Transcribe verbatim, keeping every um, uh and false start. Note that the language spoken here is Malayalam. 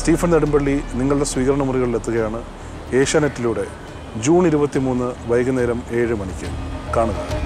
സ്റ്റീഫൻ നെടുമ്പള്ളി നിങ്ങളുടെ സ്വീകരണ മുറികളിലെത്തുകയാണ്. ഏഷ്യാനെറ്റിലൂടെ ജൂൺ ഇരുപത്തി മൂന്ന് വൈകുന്നേരം ഏഴ് മണിക്ക് കാണുക.